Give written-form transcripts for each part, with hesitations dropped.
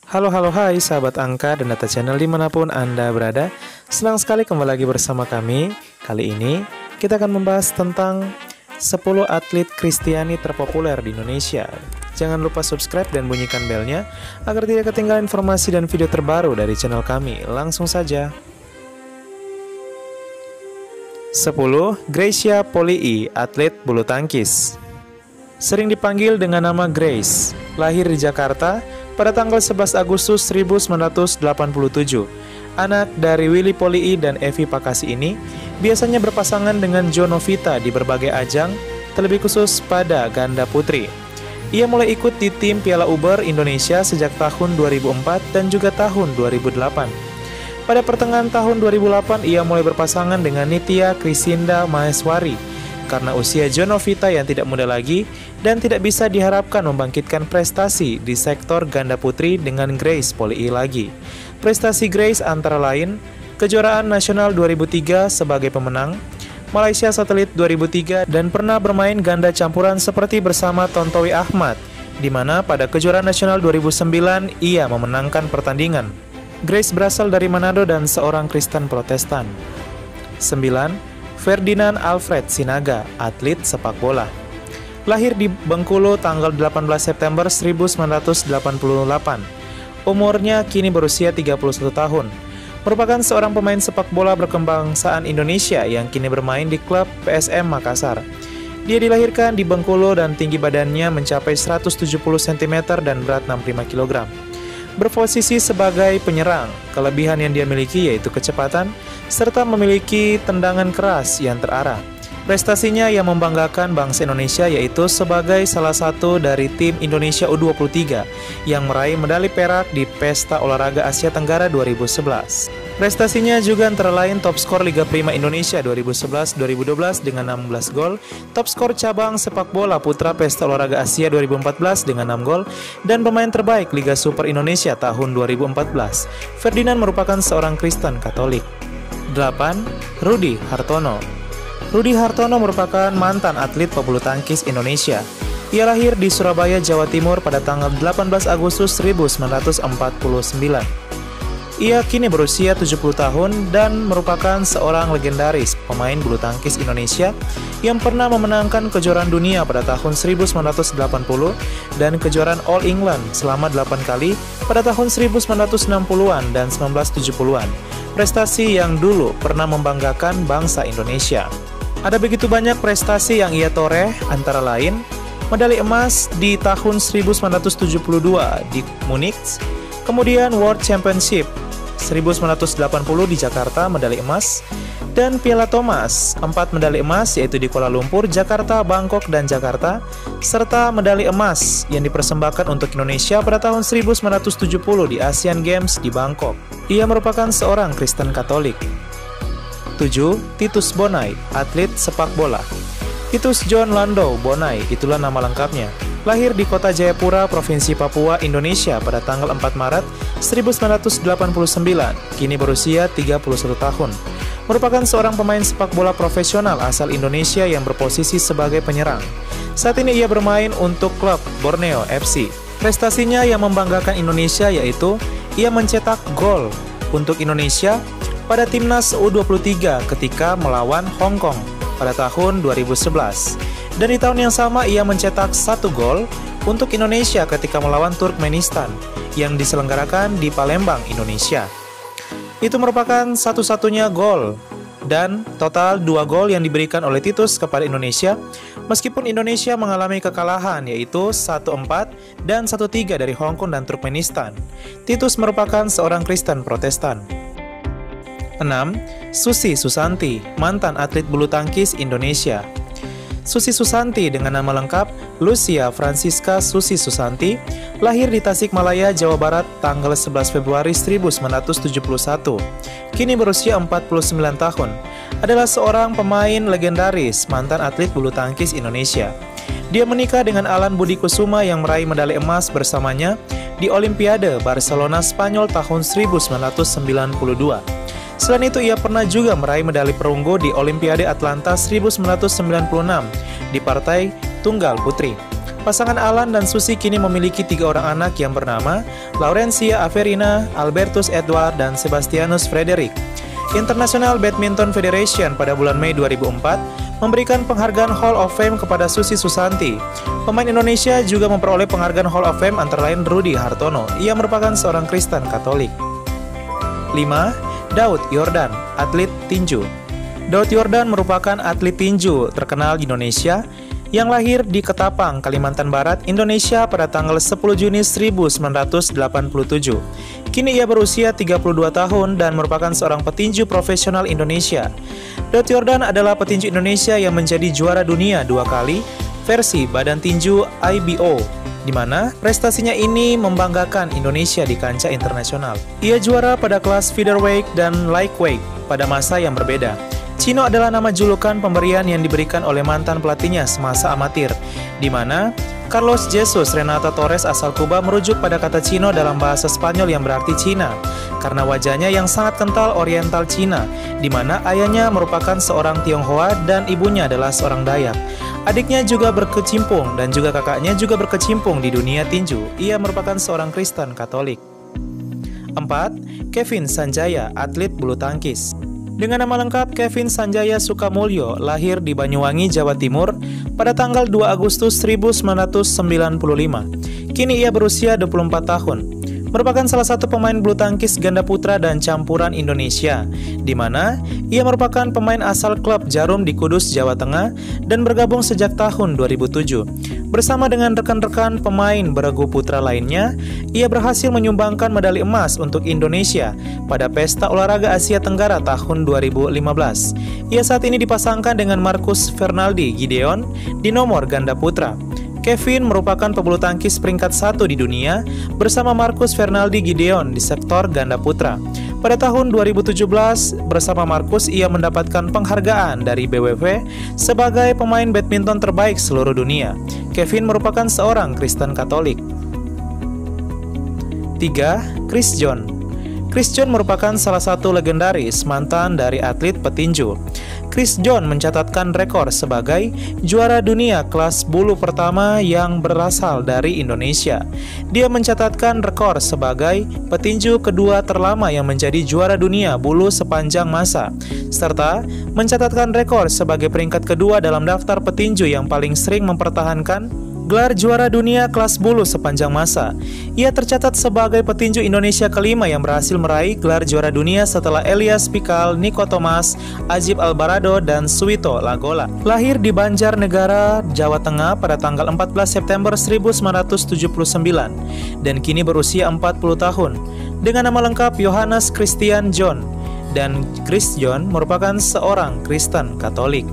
Halo hai sahabat angka dan data channel dimanapun Anda berada. Senang sekali kembali lagi bersama kami. Kali ini kita akan membahas tentang 10 atlet Kristiani terpopuler di Indonesia. Jangan lupa subscribe dan bunyikan belnya agar tidak ketinggalan informasi dan video terbaru dari channel kami. Langsung saja. 10. Greysia Polii, atlet bulu tangkis. Sering dipanggil dengan nama Grace, lahir di Jakarta pada tanggal 11 Agustus 1987. Anak dari Willy Polii dan Evi Pakasi ini biasanya berpasangan dengan Jo Novita di berbagai ajang, terlebih khusus pada ganda putri. Ia mulai ikut di tim Piala Uber Indonesia sejak tahun 2004 dan juga tahun 2008. Pada pertengahan tahun 2008, ia mulai berpasangan dengan Nitya Krisinda Maheswari karena usia Jo Novita yang tidak muda lagi dan tidak bisa diharapkan membangkitkan prestasi di sektor ganda putri dengan Grace Polii lagi. Prestasi Grace antara lain kejuaraan nasional 2003 sebagai pemenang, Malaysia Satelit 2003, dan pernah bermain ganda campuran seperti bersama Tontowi Ahmad, di mana pada kejuaraan nasional 2009 ia memenangkan pertandingan. Grace berasal dari Manado dan seorang Kristen Protestan. 9. Ferdinand Alfred Sinaga, atlet sepak bola. Lahir di Bengkulu tanggal 18 September 1988. Umurnya kini berusia 31 tahun. Merupakan seorang pemain sepak bola berkebangsaan Indonesia yang kini bermain di klub PSM Makassar. Dia dilahirkan di Bengkulu dan tinggi badannya mencapai 170 cm dan berat 65 kg. Berposisi sebagai penyerang, kelebihan yang dia miliki yaitu kecepatan, serta memiliki tendangan keras yang terarah. Prestasinya yang membanggakan bangsa Indonesia yaitu sebagai salah satu dari tim Indonesia U23 yang meraih medali perak di Pesta Olahraga Asia Tenggara 2011. Prestasinya juga antara lain top skor Liga Prima Indonesia 2011-2012 dengan 16 gol, top skor cabang sepak bola putra Pesta Olahraga Asia 2014 dengan 6 gol, dan pemain terbaik Liga Super Indonesia tahun 2014. Ferdinand merupakan seorang Kristen Katolik. 8. Rudy Hartono. Rudy Hartono merupakan mantan atlet pebulu tangkis Indonesia. Ia lahir di Surabaya, Jawa Timur pada tanggal 18 Agustus 1949. Ia kini berusia 70 tahun dan merupakan seorang legendaris pemain bulu tangkis Indonesia yang pernah memenangkan kejuaraan dunia pada tahun 1980 dan kejuaraan All England selama 8 kali pada tahun 1960-an dan 1970-an. Prestasi yang dulu pernah membanggakan bangsa Indonesia. Ada begitu banyak prestasi yang ia toreh, antara lain medali emas di tahun 1972 di Munich, kemudian World Championship 1980 di Jakarta medali emas, dan Piala Thomas 4 medali emas yaitu di Kuala Lumpur, Jakarta, Bangkok, dan Jakarta, serta medali emas yang dipersembahkan untuk Indonesia pada tahun 1970 di Asian Games di Bangkok. Ia merupakan seorang Kristen Katolik. 7. Titus Bonai, atlet sepak bola. Titus John Lando Bonai, itulah nama lengkapnya. Lahir di kota Jayapura, Provinsi Papua, Indonesia pada tanggal 4 Maret 1989, kini berusia 31 tahun. Merupakan seorang pemain sepak bola profesional asal Indonesia yang berposisi sebagai penyerang. Saat ini ia bermain untuk klub Borneo FC. Prestasinya yang membanggakan Indonesia yaitu ia mencetak gol untuk Indonesia pada timnas U23 ketika melawan Hong Kong pada tahun 2011. Dan di tahun yang sama ia mencetak 1 gol untuk Indonesia ketika melawan Turkmenistan yang diselenggarakan di Palembang, Indonesia. Itu merupakan satu-satunya gol dan total 2 gol yang diberikan oleh Titus kepada Indonesia meskipun Indonesia mengalami kekalahan yaitu 1-4 dan 1-3 dari Hong Kong dan Turkmenistan. Titus merupakan seorang Kristen Protestan. 6. Susi Susanti, mantan atlet bulu tangkis Indonesia. Susi Susanti dengan nama lengkap Lucia Francisca Susi Susanti, lahir di Tasikmalaya, Jawa Barat tanggal 11 Februari 1971. Kini berusia 49 tahun. Adalah seorang pemain legendaris, mantan atlet bulu tangkis Indonesia. Dia menikah dengan Alan Budi Kusuma yang meraih medali emas bersamanya di Olimpiade Barcelona, Spanyol tahun 1992. Selain itu, ia pernah juga meraih medali perunggu di Olimpiade Atlanta 1996 di partai tunggal putri. Pasangan Alan dan Susi kini memiliki 3 orang anak yang bernama Laurencia Averina, Albertus Edward, dan Sebastianus Frederick. International Badminton Federation pada bulan Mei 2004 memberikan penghargaan Hall of Fame kepada Susi Susanti. Pemain Indonesia juga memperoleh penghargaan Hall of Fame antara lain Rudy Hartono. Ia merupakan seorang Kristen Katolik. 5. Daud Yordan, atlet tinju. Daud Yordan merupakan atlet tinju terkenal di Indonesia yang lahir di Ketapang, Kalimantan Barat, Indonesia pada tanggal 10 Juni 1987. Kini ia berusia 32 tahun dan merupakan seorang petinju profesional Indonesia. Daud Yordan adalah petinju Indonesia yang menjadi juara dunia 2 kali versi Badan Tinju IBO, di mana prestasinya ini membanggakan Indonesia di kancah internasional. Ia juara pada kelas featherweight dan lightweight pada masa yang berbeda. Chino adalah nama julukan pemberian yang diberikan oleh mantan pelatihnya semasa amatir, di mana Carlos Jesus Renata Torres asal Kuba merujuk pada kata Chino dalam bahasa Spanyol yang berarti Cina, karena wajahnya yang sangat kental oriental Cina, di mana ayahnya merupakan seorang Tionghoa dan ibunya adalah seorang Dayak. Adiknya juga berkecimpung dan juga kakaknya juga berkecimpung di dunia tinju. Ia merupakan seorang Kristen Katolik. 4. Kevin Sanjaya, atlet bulu tangkis. Dengan nama lengkap Kevin Sanjaya Sukamulyo, lahir di Banyuwangi, Jawa Timur pada tanggal 2 Agustus 1995. Kini ia berusia 24 tahun. Merupakan salah satu pemain bulu tangkis ganda putra dan campuran Indonesia, di mana ia merupakan pemain asal klub Jarum di Kudus, Jawa Tengah dan bergabung sejak tahun 2007. Bersama dengan rekan-rekan pemain beregu putra lainnya, ia berhasil menyumbangkan medali emas untuk Indonesia pada Pesta Olahraga Asia Tenggara tahun 2015. Ia saat ini dipasangkan dengan Marcus Fernaldi Gideon di nomor ganda putra. Kevin merupakan pebulu tangkis peringkat 1 di dunia bersama Marcus Fernaldi Gideon di sektor ganda putra. Pada tahun 2017, bersama Marcus ia mendapatkan penghargaan dari BWF sebagai pemain badminton terbaik seluruh dunia. Kevin merupakan seorang Kristen Katolik. 3. Chris John. Chris John merupakan salah satu legendaris mantan dari atlet petinju. Chris John mencatatkan rekor sebagai juara dunia kelas bulu pertama yang berasal dari Indonesia. Dia mencatatkan rekor sebagai petinju kedua terlama yang menjadi juara dunia bulu sepanjang masa, serta mencatatkan rekor sebagai peringkat kedua dalam daftar petinju yang paling sering mempertahankan gelar juara dunia kelas bulu sepanjang masa. Ia tercatat sebagai petinju Indonesia kelima yang berhasil meraih gelar juara dunia setelah Elias Pikal, Niko Thomas, Ajib Albarado, dan Suwito Lagola. Lahir di Banjarnegara, Jawa Tengah pada tanggal 14 September 1979 dan kini berusia 40 tahun. Dengan nama lengkap Yohanes Christian John, dan Chris John merupakan seorang Kristen Katolik.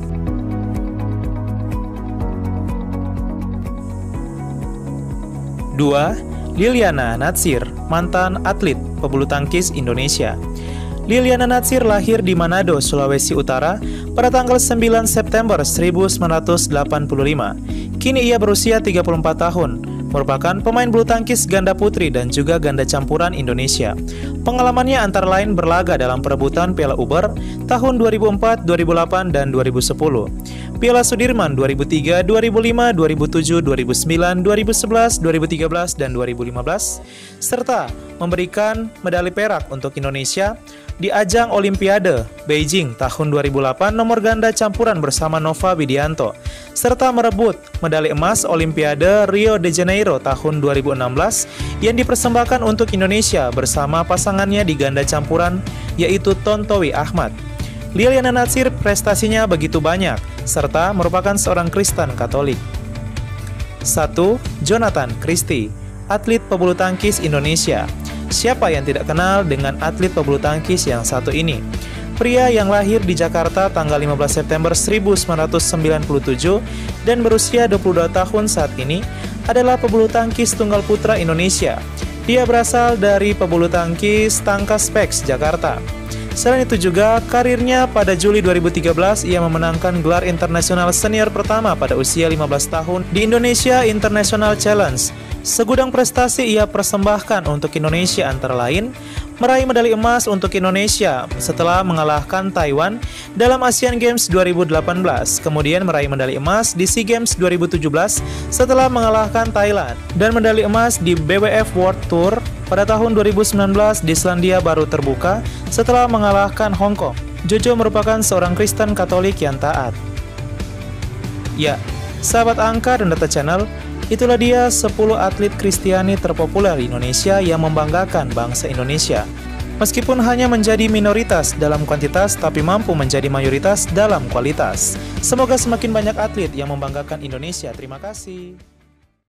2. Liliana Natsir, mantan atlet pebulu tangkis Indonesia. Liliana Natsir lahir di Manado, Sulawesi Utara pada tanggal 9 September 1985. Kini ia berusia 34 tahun. Merupakan pemain bulu tangkis ganda putri dan juga ganda campuran Indonesia. Pengalamannya antara lain berlaga dalam perebutan Piala Uber tahun 2004, 2008, dan 2010. Piala Sudirman 2003, 2005, 2007, 2009, 2011, 2013, dan 2015, serta memberikan medali perak untuk Indonesia di ajang Olimpiade Beijing tahun 2008 nomor ganda campuran bersama Nova Widianto, serta merebut medali emas Olimpiade Rio de Janeiro tahun 2016 yang dipersembahkan untuk Indonesia bersama pasangannya di ganda campuran yaitu Tontowi Ahmad. Liliana Natsir prestasinya begitu banyak, serta merupakan seorang Kristen Katolik. 1. Jonathan Christie, atlet pebulu tangkis Indonesia. Siapa yang tidak kenal dengan atlet pebulu tangkis yang satu ini? Pria yang lahir di Jakarta tanggal 15 September 1997 dan berusia 22 tahun saat ini adalah pebulu tangkis tunggal putra Indonesia. Dia berasal dari pebulu tangkis Tangkas Peks, Jakarta. Selain itu juga, karirnya pada Juli 2013 ia memenangkan gelar internasional senior pertama pada usia 15 tahun di Indonesia International Challenge Segudang prestasi ia persembahkan untuk Indonesia antara lain meraih medali emas untuk Indonesia setelah mengalahkan Taiwan dalam Asian Games 2018, kemudian meraih medali emas di SEA Games 2017 setelah mengalahkan Thailand, dan medali emas di BWF World Tour pada tahun 2019 di Selandia Baru terbuka setelah mengalahkan Hong Kong. Jojo merupakan seorang Kristen Katolik yang taat. Ya, sahabat angka dan data channel, itulah dia 10 atlet Kristiani terpopuler di Indonesia yang membanggakan bangsa Indonesia. Meskipun hanya menjadi minoritas dalam kuantitas, tapi mampu menjadi mayoritas dalam kualitas. Semoga semakin banyak atlet yang membanggakan Indonesia. Terima kasih.